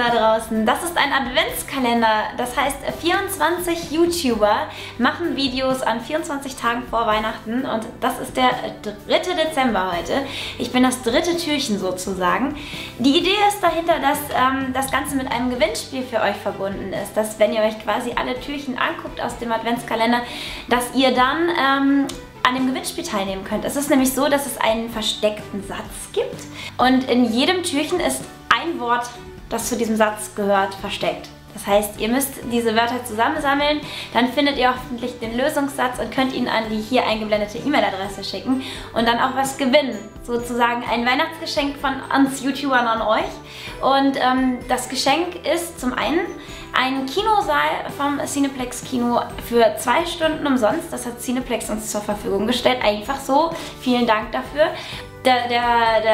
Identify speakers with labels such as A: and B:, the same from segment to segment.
A: da draußen. Das ist ein Adventskalender. Das heißt, 24 YouTuber machen Videos an 24 Tagen vor Weihnachten. Und das ist der 3. Dezember heute. Ich bin das dritte Türchen sozusagen. Die Idee ist dahinter, dass das Ganze mit einem Gewinnspiel für euch verbunden ist. Dass, wenn ihr euch quasi alle Türchen anguckt aus dem Adventskalender, dass ihr dann an dem Gewinnspiel teilnehmen könnt. Es ist nämlich so, dass es einen versteckten Satz gibt und in jedem Türchen ist ein Wort, das zu diesem Satz gehört, versteckt. Das heißt, ihr müsst diese Wörter zusammensammeln, dann findet ihr hoffentlich den Lösungssatz und könnt ihn an die hier eingeblendete E-Mail-Adresse schicken und dann auch was gewinnen. Sozusagen ein Weihnachtsgeschenk von uns YouTubern an euch. Und das Geschenk ist zum einen ein Kinosaal vom Cineplex Kino für 2 Stunden umsonst. Das hat Cineplex uns zur Verfügung gestellt. Einfach so. Vielen Dank dafür. Der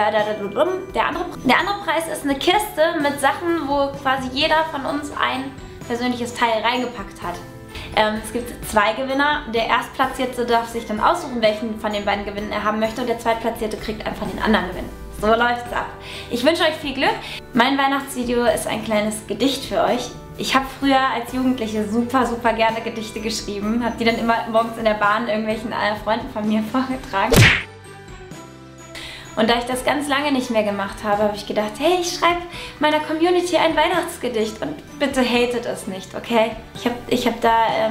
A: andere Preis ist eine Kiste mit Sachen, wo quasi jeder von uns ein persönliches Teil reingepackt hat. Es gibt 2 Gewinner. Der Erstplatzierte darf sich dann aussuchen, welchen von den beiden Gewinnen er haben möchte und der Zweitplatzierte kriegt einfach den anderen Gewinn. So läuft's ab. Ich wünsche euch viel Glück. Mein Weihnachtsvideo ist ein kleines Gedicht für euch. Ich habe früher als Jugendliche super gerne Gedichte geschrieben. Habe die dann immer morgens in der Bahn irgendwelchen Freunden von mir vorgetragen. Und da ich das ganz lange nicht mehr gemacht habe, habe ich gedacht, hey, ich schreibe meiner Community ein Weihnachtsgedicht und bitte hatet es nicht, okay? Ich hab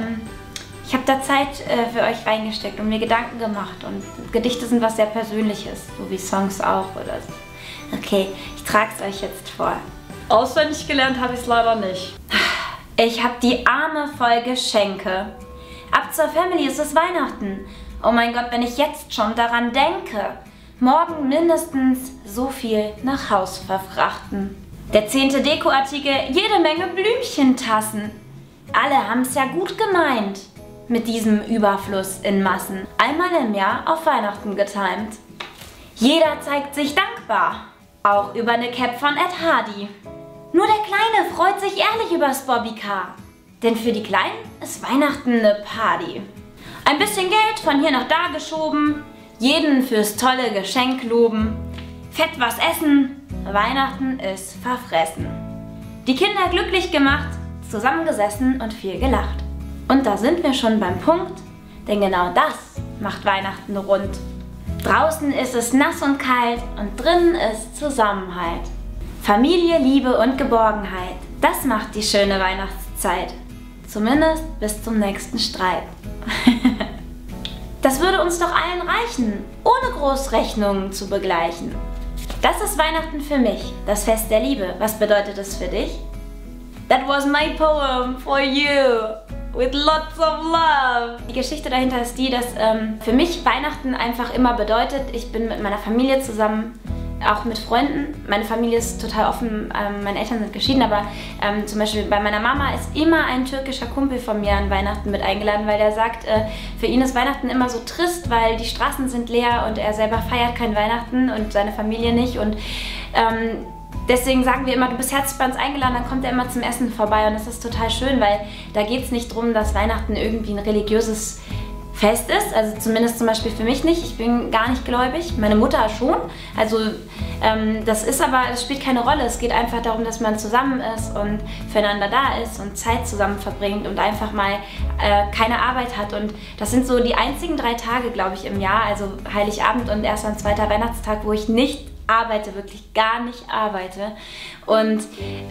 A: da Zeit für euch reingesteckt und mir Gedanken gemacht und Gedichte sind was sehr Persönliches, so wie Songs auch oder so. Okay, ich trage es euch jetzt vor. Auswendig gelernt habe ich es leider nicht. Ich habe die Arme voll Geschenke. Ab zur Family ist es Weihnachten. Oh mein Gott, wenn ich jetzt schon daran denke. Morgen mindestens so viel nach Haus verfrachten. Der 10. Dekoartikel, jede Menge Blümchentassen. Alle haben's ja gut gemeint. Mit diesem Überfluss in Massen. Einmal im Jahr auf Weihnachten getimt. Jeder zeigt sich dankbar. Auch über eine Cap von Ed Hardy. Nur der Kleine freut sich ehrlich übers Bobbycar. Denn für die Kleinen ist Weihnachten eine Party. Ein bisschen Geld von hier nach da geschoben. Jeden fürs tolle Geschenk loben. Fett was essen. Weihnachten ist verfressen. Die Kinder glücklich gemacht. Zusammengesessen und viel gelacht. Und da sind wir schon beim Punkt. Denn genau das macht Weihnachten rund. Draußen ist es nass und kalt und drinnen ist Zusammenhalt. Familie, Liebe und Geborgenheit, das macht die schöne Weihnachtszeit. Zumindest bis zum nächsten Streit. Das würde uns doch allen reichen, ohne Großrechnungen zu begleichen. Das ist Weihnachten für mich, das Fest der Liebe. Was bedeutet es für dich? That was my poem for you. With lots of love. Die Geschichte dahinter ist die, dass für mich Weihnachten einfach immer bedeutet, ich bin mit meiner Familie zusammen, auch mit Freunden. Meine Familie ist total offen, meine Eltern sind geschieden, aber zum Beispiel bei meiner Mama ist immer ein türkischer Kumpel von mir an Weihnachten mit eingeladen, weil der sagt, für ihn ist Weihnachten immer so trist, weil die Straßen sind leer und er selber feiert kein Weihnachten und seine Familie nicht und deswegen sagen wir immer, du bist herzlich bei uns eingeladen, dann kommt er immer zum Essen vorbei und das ist total schön, weil da geht es nicht darum, dass Weihnachten irgendwie ein religiöses Fest ist, also zumindest zum Beispiel für mich nicht, ich bin gar nicht gläubig, meine Mutter schon, also das spielt keine Rolle, es geht einfach darum, dass man zusammen ist und füreinander da ist und Zeit zusammen verbringt und einfach mal keine Arbeit hat und das sind so die einzigen 3 Tage, glaube ich, im Jahr, also Heiligabend und erst am 2. Weihnachtstag, wo ich nicht arbeite, wirklich gar nicht arbeite und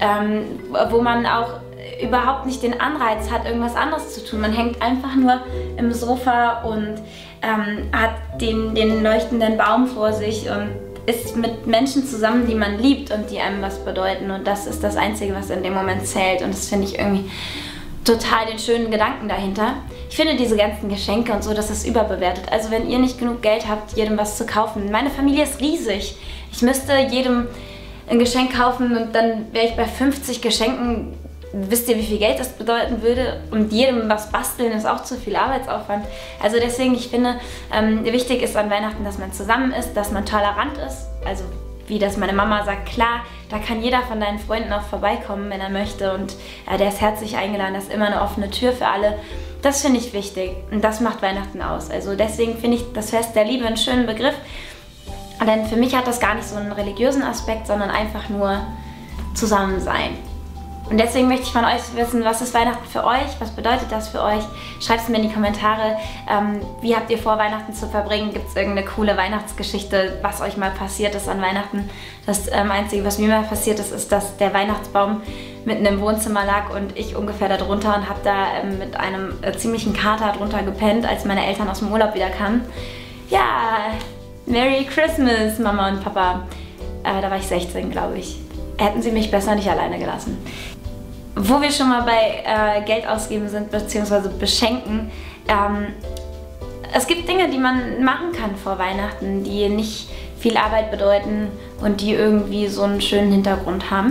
A: wo man auch überhaupt nicht den Anreiz hat, irgendwas anderes zu tun. Man hängt einfach nur im Sofa und hat den leuchtenden Baum vor sich und ist mit Menschen zusammen, die man liebt und die einem was bedeuten und das ist das Einzige, was in dem Moment zählt und das finde ich irgendwie total den schönen Gedanken dahinter. Ich finde diese ganzen Geschenke und so, das ist überbewertet. Also wenn ihr nicht genug Geld habt, jedem was zu kaufen. Meine Familie ist riesig. Ich müsste jedem ein Geschenk kaufen und dann wäre ich bei 50 Geschenken. Wisst ihr, wie viel Geld das bedeuten würde? Und jedem was basteln ist auch zu viel Arbeitsaufwand. Also deswegen, ich finde, wichtig ist an Weihnachten, dass man zusammen ist, dass man tolerant ist. Also wie das meine Mama sagt, klar, da kann jeder von deinen Freunden auch vorbeikommen, wenn er möchte. Und der ist herzlich eingeladen, da ist immer eine offene Tür für alle. Das finde ich wichtig und das macht Weihnachten aus. Also deswegen finde ich das Fest der Liebe einen schönen Begriff. Denn für mich hat das gar nicht so einen religiösen Aspekt, sondern einfach nur zusammen sein. Und deswegen möchte ich von euch wissen, was ist Weihnachten für euch? Was bedeutet das für euch? Schreibt es mir in die Kommentare. Wie habt ihr vor, Weihnachten zu verbringen? Gibt es irgendeine coole Weihnachtsgeschichte, was euch mal passiert ist an Weihnachten? Das Einzige, was mir mal passiert ist, ist, dass der Weihnachtsbaum mitten im Wohnzimmer lag und ich ungefähr da drunter und habe da mit einem ziemlichen Kater drunter gepennt, als meine Eltern aus dem Urlaub wieder kamen. Ja, Merry Christmas, Mama und Papa. Da war ich 16, glaube ich. Hätten sie mich besser nicht alleine gelassen. Wo wir schon mal bei Geld ausgeben sind, beziehungsweise beschenken, es gibt Dinge, die man machen kann vor Weihnachten, die nicht viel Arbeit bedeuten und die irgendwie so einen schönen Hintergrund haben.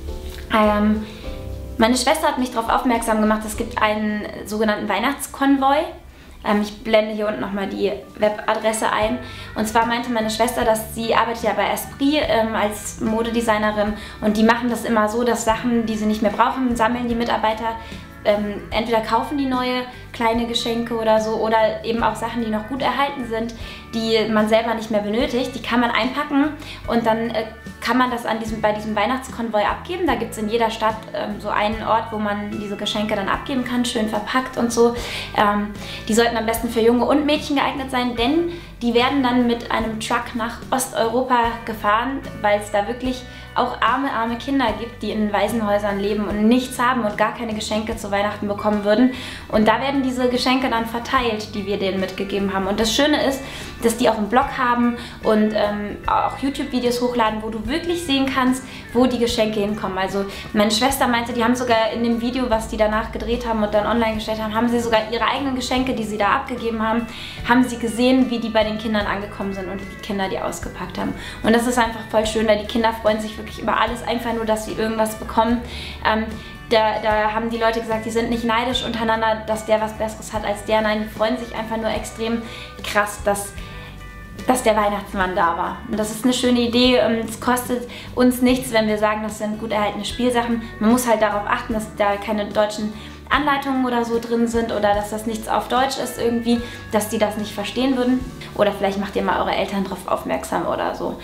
A: Meine Schwester hat mich darauf aufmerksam gemacht, es gibt einen sogenannten Weihnachtskonvoi. Ich blende hier unten nochmal die Webadresse ein. Und zwar meinte meine Schwester, dass sie arbeitet ja bei Esprit als Modedesignerin und die machen das immer so, dass Sachen, die sie nicht mehr brauchen, sammeln die Mitarbeiter. Entweder kaufen die neue kleine Geschenke oder so oder eben auch Sachen, die noch gut erhalten sind, die man selber nicht mehr benötigt. Die kann man einpacken und dann kann man das bei diesem Weihnachtskonvoi abgeben. Da gibt es in jeder Stadt so einen Ort, wo man diese Geschenke dann abgeben kann, schön verpackt und so. Die sollten am besten für Junge und Mädchen geeignet sein, denn die werden dann mit einem Truck nach Osteuropa gefahren, weil es da wirklich auch arme Kinder gibt, die in Waisenhäusern leben und nichts haben und gar keine Geschenke zu Weihnachten bekommen würden. Und da werden diese Geschenke dann verteilt, die wir denen mitgegeben haben. Und das Schöne ist, dass die auch einen Blog haben und auch YouTube-Videos hochladen, wo du wirklich sehen kannst, wo die Geschenke hinkommen. Also meine Schwester meinte, die haben sogar in dem Video, was die danach gedreht haben und dann online gestellt haben, haben sie sogar ihre eigenen Geschenke, die sie da abgegeben haben, haben sie gesehen, wie die bei den Kindern angekommen sind und wie die Kinder die ausgepackt haben. Und das ist einfach voll schön, weil die Kinder freuen sich wirklich über alles, einfach nur, dass sie irgendwas bekommen. Da haben die Leute gesagt, die sind nicht neidisch untereinander, dass der was Besseres hat als der. Nein, die freuen sich einfach nur extrem krass, dass der Weihnachtsmann da war. Und das ist eine schöne Idee. Es kostet uns nichts, wenn wir sagen, das sind gut erhaltene Spielsachen. Man muss halt darauf achten, dass da keine deutschen Anleitungen oder so drin sind oder dass das nichts auf Deutsch ist irgendwie, dass die das nicht verstehen würden. Oder vielleicht macht ihr mal eure Eltern darauf aufmerksam oder so.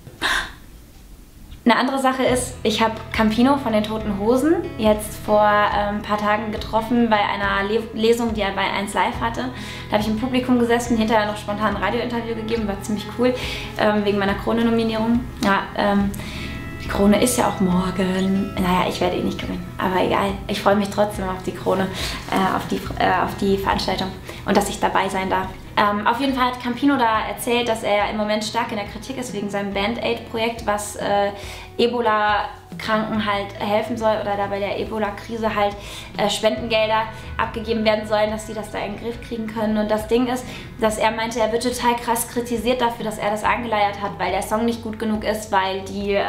A: Eine andere Sache ist, ich habe Campino von den Toten Hosen jetzt vor ein paar Tagen getroffen bei einer Lesung, die er bei 1 Live hatte. Da habe ich im Publikum gesessen, hinterher noch spontan ein Radiointerview gegeben, war ziemlich cool, wegen meiner Krone-Nominierung. Ja, die Krone ist ja auch morgen. Naja, ich werde eh nicht gewinnen, aber egal. Ich freue mich trotzdem auf die Krone, auf die Veranstaltung und dass ich dabei sein darf. Auf jeden Fall hat Campino da erzählt, dass er im Moment stark in der Kritik ist wegen seinem Band-Aid-Projekt, was Ebola-Kranken halt helfen soll oder da bei der Ebola-Krise halt Spendengelder abgegeben werden sollen, dass sie das da in den Griff kriegen können. Und das Ding ist, dass er meinte, er wird total krass kritisiert dafür, dass er das angeleiert hat, weil der Song nicht gut genug ist, weil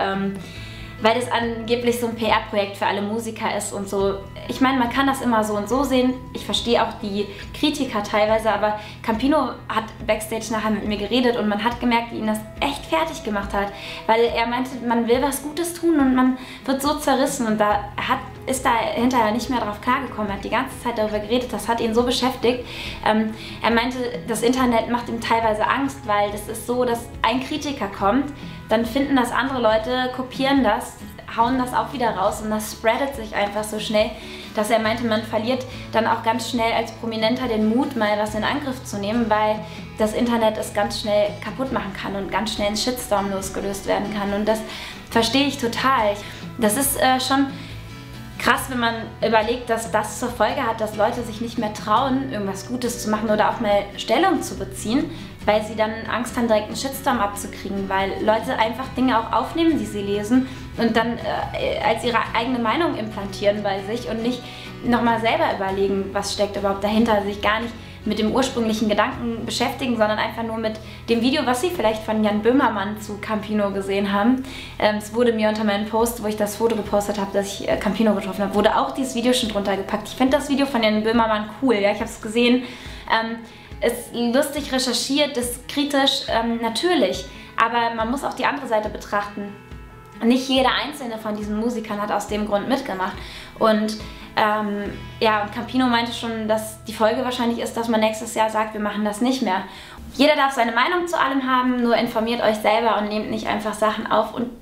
A: das angeblich so ein PR-Projekt für alle Musiker ist und so. Ich meine, man kann das immer so und so sehen. Ich verstehe auch die Kritiker teilweise, aber Campino hat backstage nachher mit mir geredet und man hat gemerkt, wie ihn das echt fertig gemacht hat. Weil er meinte, man will was Gutes tun und man wird so zerrissen und ist da hinterher nicht mehr drauf klargekommen. Er hat die ganze Zeit darüber geredet, das hat ihn so beschäftigt. Er meinte, das Internet macht ihm teilweise Angst, weil das ist so, dass ein Kritiker kommt, dann finden das andere Leute, kopieren das, hauen das auch wieder raus und das spreadet sich einfach so schnell, dass er meinte, man verliert dann auch ganz schnell als Prominenter den Mut, mal was in Angriff zu nehmen, weil das Internet es ganz schnell kaputt machen kann und ganz schnell ein Shitstorm losgelöst werden kann und das verstehe ich total. Das ist schon krass, wenn man überlegt, dass das zur Folge hat, dass Leute sich nicht mehr trauen, irgendwas Gutes zu machen oder auch mal Stellung zu beziehen, weil sie dann Angst haben, direkt einen Shitstorm abzukriegen, weil Leute einfach Dinge auch aufnehmen, die sie lesen und dann als ihre eigene Meinung implantieren bei sich und nicht nochmal selber überlegen, was steckt überhaupt dahinter, sich gar nicht mit dem ursprünglichen Gedanken beschäftigen, sondern einfach nur mit dem Video, was sie vielleicht von Jan Böhmermann zu Campino gesehen haben. Es wurde mir unter meinem Post, wo ich das Foto gepostet habe, dass ich Campino getroffen habe, wurde auch dieses Video schon drunter gepackt. Ich finde das Video von Jan Böhmermann cool, ja, ich habe es gesehen. Ist lustig recherchiert, ist kritisch, natürlich, aber man muss auch die andere Seite betrachten. Nicht jeder einzelne von diesen Musikern hat aus dem Grund mitgemacht und ja, und Campino meinte schon, dass die Folge wahrscheinlich ist, dass man nächstes Jahr sagt, wir machen das nicht mehr. Jeder darf seine Meinung zu allem haben, nur informiert euch selber und nehmt nicht einfach Sachen auf und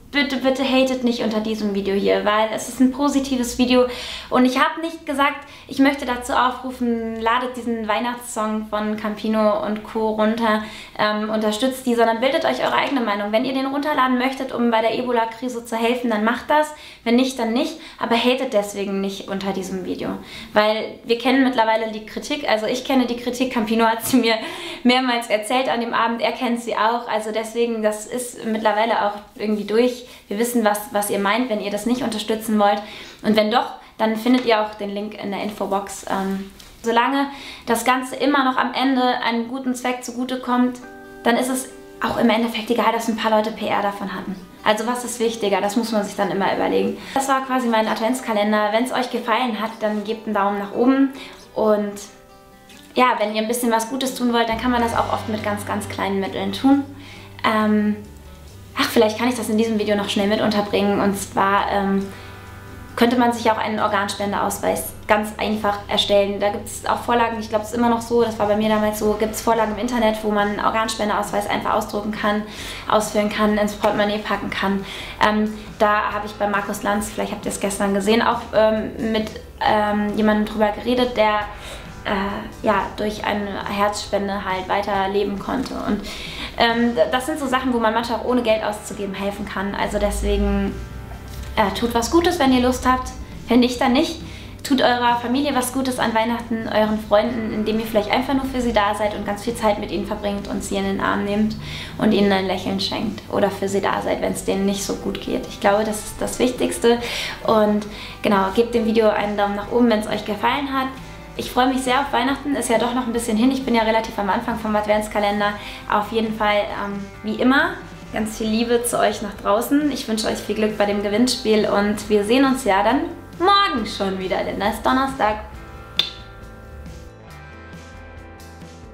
A: bitte, bitte hatet nicht unter diesem Video hier, weil es ist ein positives Video und ich habe nicht gesagt, ich möchte dazu aufrufen, ladet diesen Weihnachtssong von Campino und Co. runter, unterstützt die, sondern bildet euch eure eigene Meinung. Wenn ihr den runterladen möchtet, um bei der Ebola-Krise zu helfen, dann macht das, wenn nicht, dann nicht, aber hatet deswegen nicht unter diesem Video, weil wir kennen mittlerweile die Kritik, also ich kenne die Kritik, Campino hat sie mir mehrmals erzählt an dem Abend, er kennt sie auch, also deswegen, das ist mittlerweile auch irgendwie durch. Wir wissen, was ihr meint, wenn ihr das nicht unterstützen wollt. Und wenn doch, dann findet ihr auch den Link in der Infobox. Solange das Ganze immer noch am Ende einem guten Zweck zugutekommt, dann ist es auch im Endeffekt egal, dass ein paar Leute PR davon hatten. Also was ist wichtiger? Das muss man sich dann immer überlegen. Das war quasi mein Adventskalender. Wenn es euch gefallen hat, dann gebt einen Daumen nach oben. Und ja, wenn ihr ein bisschen was Gutes tun wollt, dann kann man das auch oft mit ganz, ganz kleinen Mitteln tun. Ach, vielleicht kann ich das in diesem Video noch schnell mit unterbringen. Und zwar könnte man sich auch einen Organspendeausweis ganz einfach erstellen. Da gibt es auch Vorlagen, ich glaube, es ist immer noch so, das war bei mir damals so, gibt es Vorlagen im Internet, wo man einen Organspendeausweis einfach ausdrucken kann, ausfüllen kann, ins Portemonnaie packen kann. Da habe ich bei Markus Lanz, vielleicht habt ihr es gestern gesehen, auch mit jemandem drüber geredet, der ja, durch eine Herzspende halt weiterleben konnte. Und das sind so Sachen, wo man manchmal auch ohne Geld auszugeben helfen kann. Also deswegen tut was Gutes, wenn ihr Lust habt. Wenn nicht, dann nicht. Tut eurer Familie was Gutes an Weihnachten, euren Freunden, indem ihr vielleicht einfach nur für sie da seid und ganz viel Zeit mit ihnen verbringt und sie in den Arm nehmt und ihnen ein Lächeln schenkt. Oder für sie da seid, wenn es denen nicht so gut geht. Ich glaube, das ist das Wichtigste. Und genau, gebt dem Video einen Daumen nach oben, wenn es euch gefallen hat. Ich freue mich sehr auf Weihnachten, ist ja doch noch ein bisschen hin. Ich bin ja relativ am Anfang vom Adventskalender. Auf jeden Fall, wie immer, ganz viel Liebe zu euch nach draußen. Ich wünsche euch viel Glück bei dem Gewinnspiel und wir sehen uns ja dann morgen schon wieder, denn da ist Donnerstag.